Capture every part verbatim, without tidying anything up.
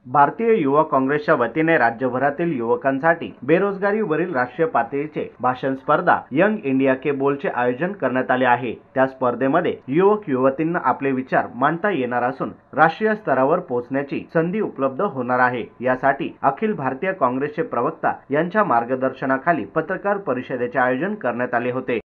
भारतीय युवा काँग्रेसच्या वतीने राज्यभरातील युवकांसाठी बेरोजगारीवरील राष्ट्रीय पातळीचे भाषण स्पर्धा यंग इंडिया के बोलचे आयोजन करण्यात आले आहे। त्या स्पर्धेमध्ये युवक युवतींना आपले विचार मांडता येणार असून राष्ट्रीय स्तरावर पोहोचण्याची संधी उपलब्ध होणार आहे। यासाठी अखिल भारतीय काँग्रेसचे प्रवक्ता यांच्या मार्गदर्शनाखाली पत्रकार परिषदेचे आयोजन करण्यात आले होते।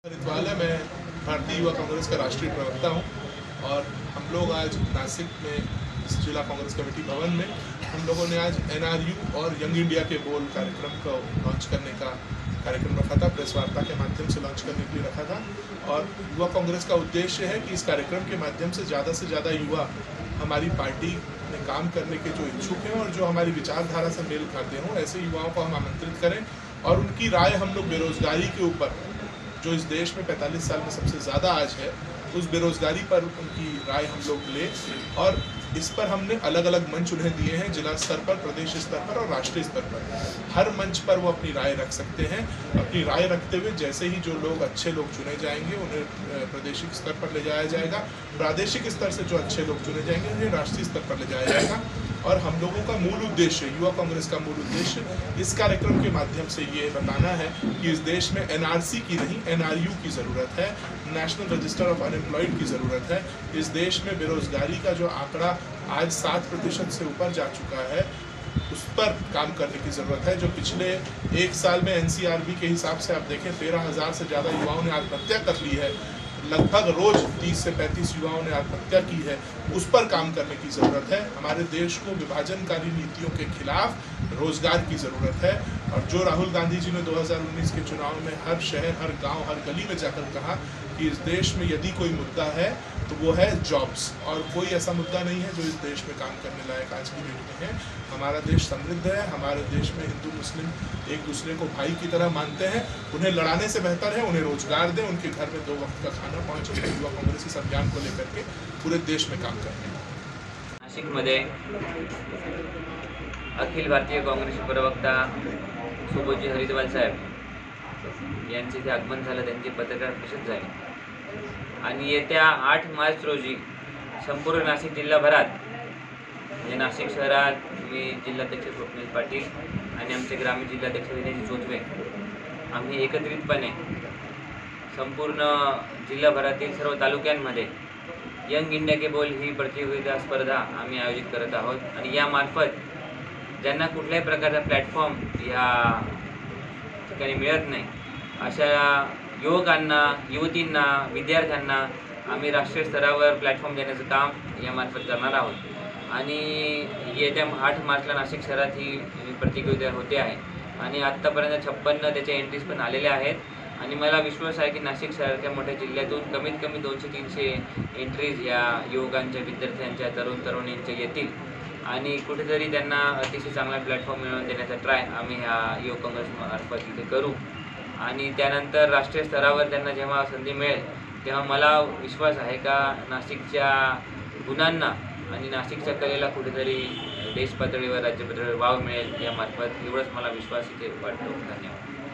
भारतीय युवा कांग्रेस का राष्ट्रीय प्रवक्ता हूँ और हम लोग आज नासिक में जिला कांग्रेस कमेटी भवन में हम लोगों ने आज एनआरयू और यंग इंडिया के बोल कार्यक्रम को लॉन्च करने का कार्यक्रम रखा था। प्रेस वार्ता के माध्यम से लॉन्च करने के लिए रखा था और युवा कांग्रेस का उद्देश्य है कि इस कार्यक्रम के माध्यम से ज़्यादा से ज़्यादा युवा हमारी पार्टी में काम करने के जो इच्छुक हैं और जो हमारी विचारधारा से मेल खाते हों ऐसे युवाओं को हम आमंत्रित करें और उनकी राय हम लोग बेरोजगारी के ऊपर, जो इस देश में पैंतालीस साल में सबसे ज़्यादा आज है, उस बेरोजगारी पर उनकी राय हम लोग लें। और इस पर हमने अलग अलग मंच उन्हें दिए हैं, जिला स्तर पर, प्रदेश स्तर पर और राष्ट्रीय स्तर पर। हर मंच पर वो अपनी राय रख सकते हैं। अपनी राय रखते हुए जैसे ही जो लोग अच्छे लोग चुने जाएंगे उन्हें प्रादेशिक स्तर पर ले जाया जाएगा, प्रादेशिक स्तर से जो अच्छे लोग चुने जाएंगे उन्हें राष्ट्रीय स्तर पर ले जाया जाएगा। और हम लोगों का मूल उद्देश्य, युवा कांग्रेस का मूल उद्देश्य इस कार्यक्रम के माध्यम से ये बताना है कि इस देश में एनआरसी की नहीं एनआरयू की ज़रूरत है, नेशनल रजिस्टर ऑफ अनएम्प्लॉयड की ज़रूरत है। इस देश में बेरोजगारी का जो आंकड़ा आज सात प्रतिशत से ऊपर जा चुका है, उस पर काम करने की ज़रूरत है। जो पिछले एक साल में एनसीआरबी के हिसाब से आप देखें तेरह हज़ार से ज़्यादा युवाओं ने आत्महत्या कर ली है, लगभग रोज तीस से पैंतीस युवाओं ने आत्महत्या की है, उस पर काम करने की ज़रूरत है। हमारे देश को विभाजनकारी नीतियों के खिलाफ रोजगार की ज़रूरत है। और जो राहुल गांधी जी ने दो हज़ार उन्नीस के चुनाव में हर शहर, हर गांव, हर गली में जाकर कहा कि इस देश में यदि कोई मुद्दा है तो वो है जॉब्स, और कोई ऐसा मुद्दा नहीं है जो इस देश में काम करने लायक आज की डेट में है। हमारा देश समृद्ध है, हमारे देश में हिंदू मुस्लिम एक दूसरे को भाई की तरह मानते हैं। उन्हें लड़ाने से बेहतर है उन्हें रोजगार दें, उनके घर में दो वक्त का खाना पहुँचे। युवा कांग्रेस इस अभियान को लेकर के पूरे देश में काम कर रहे हैं। नाशिकमध्ये अखिल भारतीय काँग्रेसचे प्रवक्ता सुबोधजी हरिद्वाल साहेब यांचे इथे आगमन झालं, त्यांची पत्रकार परिषद झाली आणि येत्या आठ मार्च रोजी संपूर्ण नाशिक जिल्हाभरात, म्हणजे नाशिक शहरात मी जिल्हाध्यक्ष स्वप्नील पाटील आणि आमचे ग्रामीण जिल्हाध्यक्ष विजयजी चोथवे आम्ही एकत्रितपणे संपूर्ण जिल्हाभरातील सर्व तालुक्यांमध्ये यंग इंडिया के बोल ही प्रतियोगिता स्पर्धा आम्ही आयोजित करत आहोत। आणि यामार्फत ज्यांना कुठल्याही प्रकारचा प्लॅटफॉर्म या ठिकाणी मिळत नाही अशा युवकांना, युवतींना, विद्यार्थ्यांना आम्ही राष्ट्रीय स्तरावर प्लॅटफॉर्म देण्याचं काम यामार्फत करणार आहोत। आणि येत्या आठ मार्चला नाशिक शहरात ही प्रतियोगिता होते आहे आणि आत्तापर्यंत छप्पन्न त्याचे एंट्रीज पण आलेल्या आहेत। आणि मला विश्वास आहे की नाशिक शहराच्या मोठ्या जिल्ह्यातून कमीत कमी दोनशे तीनशे एंट्रीज या युवकांच्या, विद्यार्थ्यांच्या, तरुण तरुणींच्या येतील आणि कुठेतरी त्यांना अतिशय चांगला प्लॅटफॉर्म मिळवून देण्याचा ट्राय आम्ही ह्या युवक काँग्रेसमार्फत इथे करू। आणि त्यानंतर राष्ट्रीय स्तरावर त्यांना जेव्हा संधी मिळेल तेव्हा मला विश्वास आहे का नाशिकच्या गुणांना आणि नाशिकच्या कलेला कुठेतरी देश पातळीवर, राज्य पातळीवर वाव मिळेल यामार्फत, एवढंच मला विश्वास इथे वाटतो। धन्यवाद।